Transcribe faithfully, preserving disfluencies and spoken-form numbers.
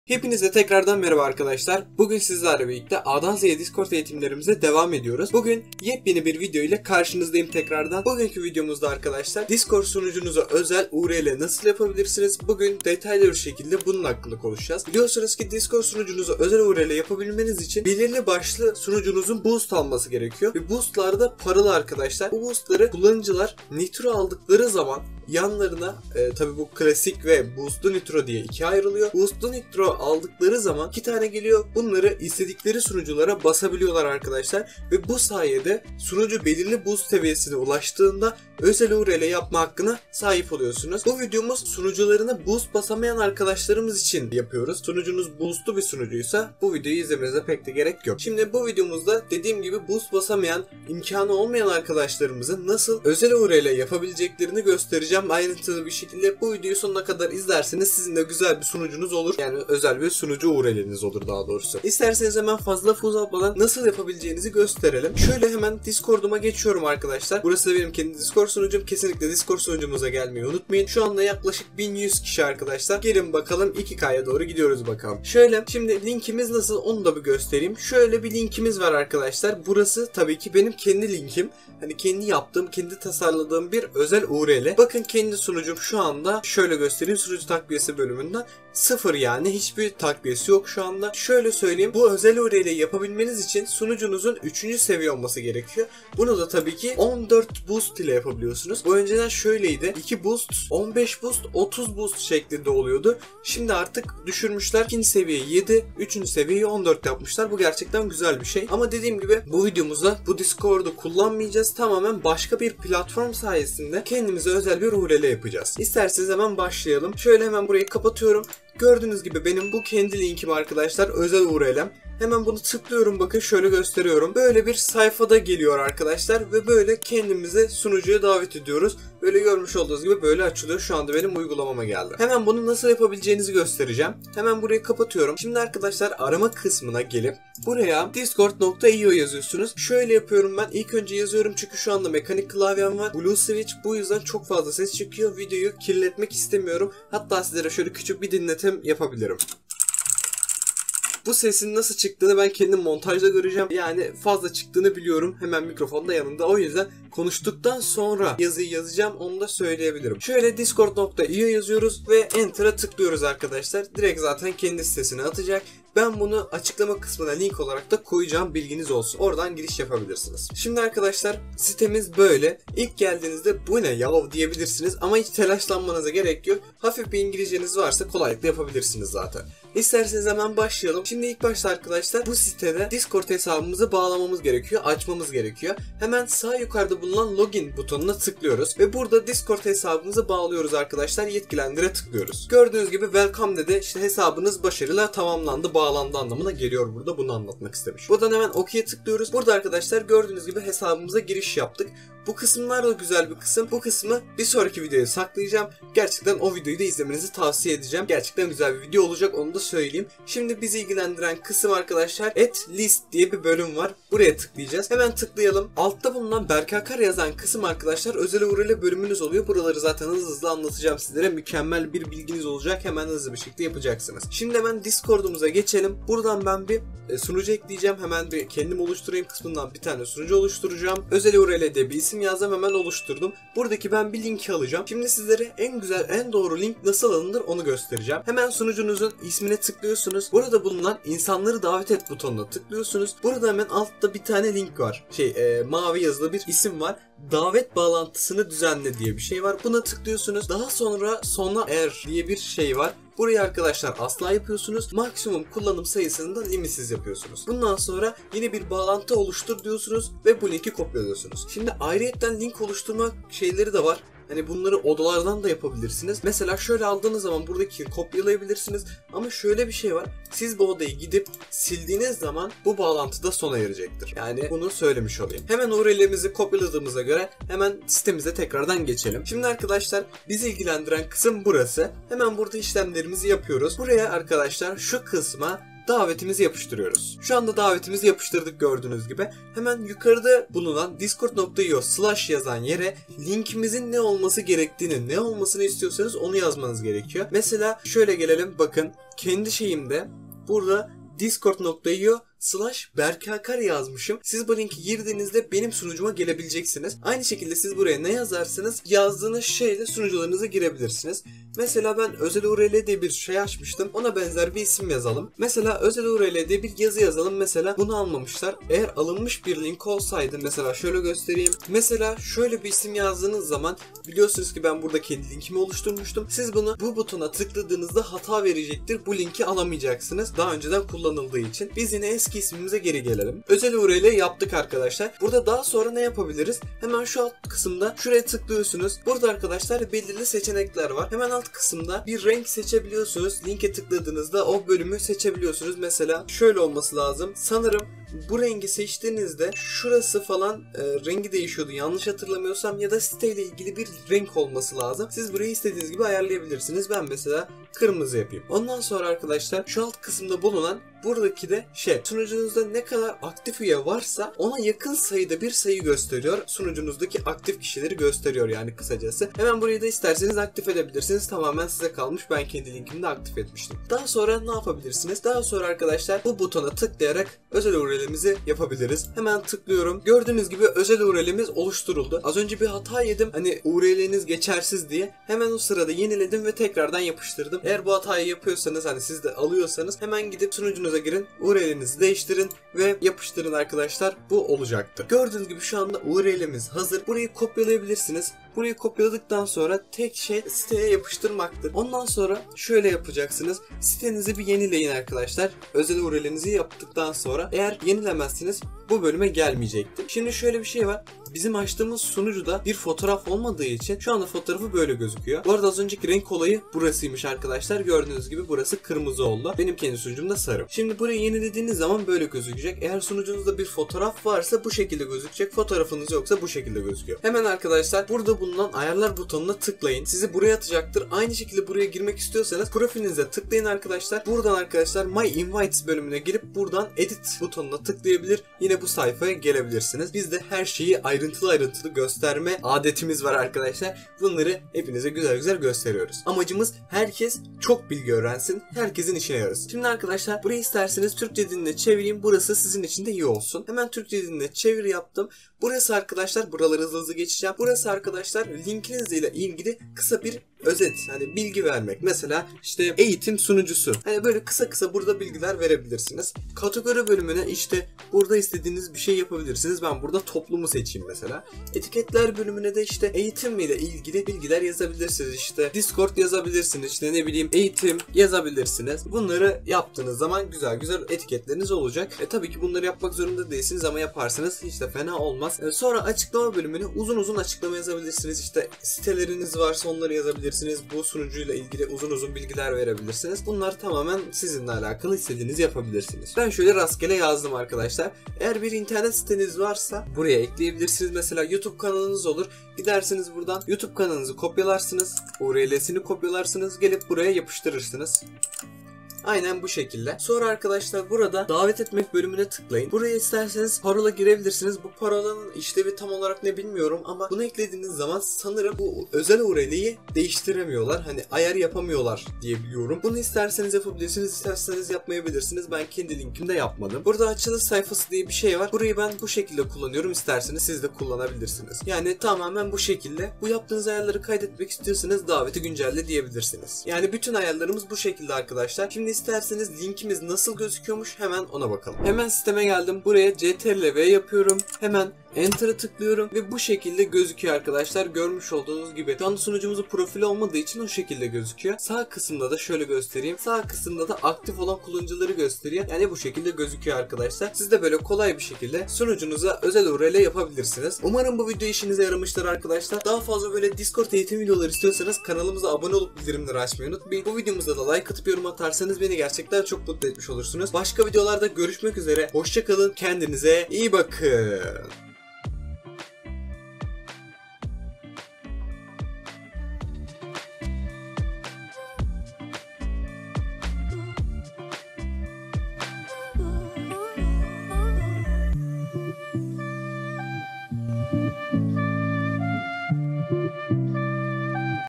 Hepinize tekrardan merhaba arkadaşlar. Bugün sizlerle birlikte A'dan Z'ye Discord eğitimlerimize devam ediyoruz. Bugün yepyeni bir video ile karşınızdayım tekrardan. Bugünkü videomuzda arkadaşlar Discord sunucunuza özel U R L nasıl yapabilirsiniz? Bugün detaylı bir şekilde bunun hakkında konuşacağız. Biliyorsunuz ki Discord sunucunuza özel U R L yapabilmeniz için belirli başlı sunucunuzun boost alması gerekiyor. Ve boostlar da paralı arkadaşlar. Bu boostları kullanıcılar nitro aldıkları zaman yanlarına e, tabi bu klasik ve boostlu nitro diye ikiye ayrılıyor. Boostlu nitro aldıkları zaman iki tane geliyor. Bunları istedikleri sunuculara basabiliyorlar arkadaşlar. Ve bu sayede sunucu belirli boost seviyesine ulaştığında özel U R L yapma hakkına sahip oluyorsunuz. Bu videomuz sunucularına boost basamayan arkadaşlarımız için yapıyoruz. Sunucunuz boostlu bir sunucuysa bu videoyu izlemenize pek de gerek yok. Şimdi bu videomuzda dediğim gibi boost basamayan, imkanı olmayan arkadaşlarımızın nasıl özel U R L yapabileceklerini göstereceğim ayrıntılı bir şekilde. Bu videoyu sonuna kadar izlerseniz sizin de güzel bir sunucunuz olur. Yani özel bir sunucu U R L'niz olur daha doğrusu. İsterseniz hemen fazla uzatmadan nasıl yapabileceğinizi gösterelim. Şöyle hemen Discord'uma geçiyorum arkadaşlar. Burası da benim kendi Discord sunucum. Kesinlikle Discord sunucumuza gelmeyi unutmayın. Şu anda yaklaşık bin yüz kişi arkadaşlar. Gelin bakalım iki K'ya doğru gidiyoruz bakalım. Şöyle şimdi linkimiz nasıl onu da bir göstereyim. Şöyle bir linkimiz var arkadaşlar. Burası tabii ki benim kendi linkim. Hani kendi yaptığım, kendi tasarladığım bir özel U R L. Bakın kendi sunucum şu anda şöyle göstereyim sunucu takviyesi bölümünden. Sıfır yani hiçbir takviyesi yok şu anda. Şöyle söyleyeyim, bu özel U R L'yi yapabilmeniz için sunucunuzun üçüncü seviye olması gerekiyor. Bunu da tabii ki on dört boost ile yapabiliyorsunuz. Bu önceden şöyleydi. iki boost, on beş boost, otuz boost şeklinde oluyordu. Şimdi artık düşürmüşler. ikinci seviye yedi, üçüncü seviyeyi on dört yapmışlar. Bu gerçekten güzel bir şey. Ama dediğim gibi bu videomuzda bu Discord'u kullanmayacağız. Tamamen başka bir platform sayesinde kendimize özel bir U R L yapacağız. İsterseniz hemen başlayalım. Şöyle hemen burayı kapatıyorum. Gördüğünüz gibi benim bu kendi linkim arkadaşlar, özel U R L'm. Hemen bunu tıklıyorum, bakın şöyle gösteriyorum. Böyle bir sayfada geliyor arkadaşlar ve böyle kendimize sunucuya davet ediyoruz. Böyle görmüş olduğunuz gibi böyle açılıyor. Şu anda benim uygulamama geldi. Hemen bunu nasıl yapabileceğinizi göstereceğim. Hemen burayı kapatıyorum. Şimdi arkadaşlar arama kısmına gelip buraya discord nokta i o yazıyorsunuz. Şöyle yapıyorum ben. İlk önce yazıyorum çünkü şu anda mekanik klavyem var. Blue Switch, bu yüzden çok fazla ses çıkıyor. Videoyu kirletmek istemiyorum. Hatta sizlere şöyle küçük bir dinletim yapabilirim. Bu sesin nasıl çıktığını ben kendim montajda göreceğim. Yani fazla çıktığını biliyorum. Hemen mikrofon da yanımda. O yüzden konuştuktan sonra yazıyı yazacağım. Onu da söyleyebilirim. Şöyle discord nokta i o yazıyoruz ve enter'a tıklıyoruz arkadaşlar. Direkt zaten kendi sitesine atacak. Ben bunu açıklama kısmına link olarak da koyacağım, bilginiz olsun. Oradan giriş yapabilirsiniz. Şimdi arkadaşlar sitemiz böyle. İlk geldiğinizde bu ne yav diyebilirsiniz ama hiç telaşlanmanıza gerek yok. Hafif bir İngilizceniz varsa kolaylıkla yapabilirsiniz zaten. İsterseniz hemen başlayalım. Şimdi ilk başta arkadaşlar bu sitede Discord hesabımızı bağlamamız gerekiyor, açmamız gerekiyor. Hemen sağ yukarıda bulunan login butonuna tıklıyoruz ve burada Discord hesabımızı bağlıyoruz arkadaşlar. Yetkilendire tıklıyoruz. Gördüğünüz gibi welcome dedi. İşte hesabınız başarıyla tamamlandı, bağlandı anlamına geliyor burada. Bunu anlatmak istemiş. Buradan hemen okey'e tıklıyoruz. Burada arkadaşlar gördüğünüz gibi hesabımıza giriş yaptık. Bu kısımlar da güzel bir kısım. Bu kısmı bir sonraki videoya saklayacağım. Gerçekten o videoyu da izlemenizi tavsiye edeceğim. Gerçekten güzel bir video olacak, onu da söyleyeyim. Şimdi bizi ilgilendiren kısım arkadaşlar Add List diye bir bölüm var. Buraya tıklayacağız. Hemen tıklayalım. Altta bulunan Berkakar yazan kısım arkadaşlar özel U R L bölümünüz oluyor. Buraları zaten hızlı hızlı anlatacağım sizlere. Mükemmel bir bilginiz olacak. Hemen hızlı bir şekilde yapacaksınız. Şimdi hemen Discord'umuza geçelim. Buradan ben bir e, sunucu ekleyeceğim. Hemen bir kendim oluşturayım kısmından bir tane sunucu oluşturacağım. Özel U R L diye bir isim yazdım, hemen oluşturdum. Buradaki ben bir linki alacağım. Şimdi sizlere en güzel, en doğru link nasıl alınır onu göstereceğim. Hemen sunucunuzun ismine tıklıyorsunuz. Burada bulunan insanları davet et butonuna tıklıyorsunuz. Burada hemen altta bir tane link var. Şey e, mavi yazılı bir isim var. Davet bağlantısını düzenle diye bir şey var. Buna tıklıyorsunuz. Daha sonra sona er diye bir şey var. Burayı arkadaşlar asla yapıyorsunuz. Maksimum kullanım sayısını da limitsiz yapıyorsunuz. Bundan sonra yine bir bağlantı oluştur diyorsunuz ve bu linki kopyalıyorsunuz. Şimdi ayrıyetten link oluşturma şeyleri de var. Hani bunları odalardan da yapabilirsiniz. Mesela şöyle aldığınız zaman buradaki kopyalayabilirsiniz. Ama şöyle bir şey var. Siz bu odayı gidip sildiğiniz zaman bu bağlantı da sona erecektir. Yani bunu söylemiş olayım. Hemen U R L'imizi kopyaladığımıza göre hemen sitemize tekrardan geçelim. Şimdi arkadaşlar bizi ilgilendiren kısım burası. Hemen burada işlemlerimizi yapıyoruz. Buraya arkadaşlar şu kısma davetimizi yapıştırıyoruz. Şu anda davetimizi yapıştırdık gördüğünüz gibi. Hemen yukarıda bulunan discord nokta io slash yazan yere linkimizin ne olması gerektiğini, ne olmasını istiyorsanız onu yazmanız gerekiyor. Mesela şöyle gelelim, bakın kendi şeyimde burada discord nokta io slash berkakar yazmışım. Siz bu linki girdiğinizde benim sunucuma gelebileceksiniz. Aynı şekilde siz buraya ne yazarsanız yazdığınız şeyle sunucularınıza girebilirsiniz. Mesela ben özel U R L diye bir şey açmıştım. Ona benzer bir isim yazalım. Mesela özel U R L diye bir yazı yazalım. Mesela bunu almamışlar. Eğer alınmış bir link olsaydı, mesela şöyle göstereyim. Mesela şöyle bir isim yazdığınız zaman biliyorsunuz ki ben burada kendi linkimi oluşturmuştum. Siz bunu bu butona tıkladığınızda hata verecektir. Bu linki alamayacaksınız. Daha önceden kullanıldığı için. Biz yine eski ismimize geri gelelim. Özel U R L yaptık arkadaşlar. Burada daha sonra ne yapabiliriz? Hemen şu alt kısımda şuraya tıklıyorsunuz. Burada arkadaşlar belirli seçenekler var. Hemen alt kısımda bir renk seçebiliyorsunuz. Linke tıkladığınızda o bölümü seçebiliyorsunuz. Mesela şöyle olması lazım. Sanırım bu rengi seçtiğinizde şurası falan e, rengi değişiyordu yanlış hatırlamıyorsam, ya da siteyle ilgili bir renk olması lazım. Siz burayı istediğiniz gibi ayarlayabilirsiniz. Ben mesela kırmızı yapayım. Ondan sonra arkadaşlar şu alt kısımda bulunan buradaki de şey, sunucunuzda ne kadar aktif üye varsa ona yakın sayıda bir sayı gösteriyor. Sunucunuzdaki aktif kişileri gösteriyor yani kısacası. Hemen burayı da isterseniz aktif edebilirsiniz. Tamamen size kalmış. Ben kendi linkimde aktif etmiştim. Daha sonra ne yapabilirsiniz? Daha sonra arkadaşlar bu butona tıklayarak özel U R L'imizi yapabiliriz. Hemen tıklıyorum. Gördüğünüz gibi özel U R L'imiz oluşturuldu. Az önce bir hata yedim. Hani U R L'niz geçersiz diye. Hemen o sırada yeniledim ve tekrardan yapıştırdım. Eğer bu hatayı yapıyorsanız, hani siz de alıyorsanız hemen gidip sunucunuza girin. U R L'nizi değiştirin ve yapıştırın arkadaşlar. Bu olacaktı. Gördüğünüz gibi şu anda U R L'imiz hazır. Burayı kopyalayabilirsiniz. Burayı kopyaladıktan sonra tek şey siteye yapıştırmaktır. Ondan sonra şöyle yapacaksınız. Sitenizi bir yenileyin arkadaşlar. Özel U R L'nizi yaptıktan sonra eğer yenilemezseniz bu bölüme gelmeyecektir. Şimdi şöyle bir şey var. Bizim açtığımız sunucuda bir fotoğraf olmadığı için şu anda fotoğrafı böyle gözüküyor. Bu arada az önceki renk olayı burasıymış arkadaşlar. Gördüğünüz gibi burası kırmızı oldu. Benim kendi sunucumda sarı. Şimdi burayı yenilediğiniz zaman böyle gözükecek. Eğer sunucunuzda bir fotoğraf varsa bu şekilde gözükecek. Fotoğrafınız yoksa bu şekilde gözüküyor. Hemen arkadaşlar burada bulunan ayarlar butonuna tıklayın. Sizi buraya atacaktır. Aynı şekilde buraya girmek istiyorsanız profilinize tıklayın arkadaşlar. Buradan arkadaşlar My Invites bölümüne girip buradan Edit butonuna tıklayabilir. Yine bu sayfaya gelebilirsiniz. Bizde her şeyi ayrıntılı ayrıntılı gösterme adetimiz var arkadaşlar. Bunları hepinize güzel güzel gösteriyoruz. Amacımız herkes çok bilgi öğrensin. Herkesin işine yarasın. Şimdi arkadaşlar burayı isterseniz Türkçe diline çevireyim. Burası sizin için de iyi olsun. Hemen Türkçe diline çevir yaptım. Burası arkadaşlar, buraları hızlı hızlı geçeceğim. Burası arkadaşlar linkinizle ilgili kısa bir özet, hani bilgi vermek. Mesela işte eğitim sunucusu. Hani böyle kısa kısa burada bilgiler verebilirsiniz. Kategori bölümüne işte burada istediğiniz bir şey yapabilirsiniz. Ben burada toplumu seçeyim mesela. Etiketler bölümüne de işte eğitim ile ilgili bilgiler yazabilirsiniz. İşte Discord yazabilirsiniz. İşte ne bileyim eğitim yazabilirsiniz. Bunları yaptığınız zaman güzel güzel etiketleriniz olacak. E tabii ki bunları yapmak zorunda değilsiniz ama yaparsanız hiç de fena olmaz. E sonra açıklama bölümüne uzun uzun açıklama yazabilirsiniz. İşte siteleriniz varsa onları yazabilirsiniz. Bu sunucuyla ilgili uzun uzun bilgiler verebilirsiniz. Bunlar tamamen sizinle alakalı, istediğinizi yapabilirsiniz. Ben şöyle rastgele yazdım arkadaşlar. Eğer bir internet siteniz varsa buraya ekleyebilirsiniz. Mesela YouTube kanalınız olur. Gidersiniz buradan YouTube kanalınızı kopyalarsınız. U R L'sini kopyalarsınız. Gelip buraya yapıştırırsınız. Aynen bu şekilde. Sonra arkadaşlar burada davet etmek bölümüne tıklayın. Buraya isterseniz parola girebilirsiniz. Bu parolanın işlevi tam olarak ne bilmiyorum ama bunu eklediğiniz zaman sanırım bu özel U R L'yi değiştiremiyorlar. Hani ayar yapamıyorlar diye biliyorum. Bunu isterseniz yapabilirsiniz, isterseniz yapmayabilirsiniz. Ben kendi linkimde yapmadım. Burada açılış sayfası diye bir şey var. Burayı ben bu şekilde kullanıyorum. İsterseniz siz de kullanabilirsiniz. Yani tamamen bu şekilde. Bu yaptığınız ayarları kaydetmek istiyorsanız daveti güncelle diyebilirsiniz. Yani bütün ayarlarımız bu şekilde arkadaşlar. Şimdi İsterseniz linkimiz nasıl gözüküyormuş hemen ona bakalım. Hemen siteme geldim. Buraya C T R L V yapıyorum. Hemen Enter'a tıklıyorum ve bu şekilde gözüküyor arkadaşlar. Görmüş olduğunuz gibi. Şu anda sunucumuzun profili olmadığı için o şekilde gözüküyor. Sağ kısımda da şöyle göstereyim. Sağ kısımda da aktif olan kullanıcıları gösteriyor. Yani bu şekilde gözüküyor arkadaşlar. Siz de böyle kolay bir şekilde sunucunuza özel U R L yapabilirsiniz. Umarım bu video işinize yaramıştır arkadaşlar. Daha fazla böyle Discord eğitim videoları istiyorsanız kanalımıza abone olup bildirimleri açmayı unutmayın. Bu videomuzda da like atıp yorum atarsanız beni gerçekten çok mutlu etmiş olursunuz. Başka videolarda görüşmek üzere. Hoşça kalın. Kendinize iyi bakın.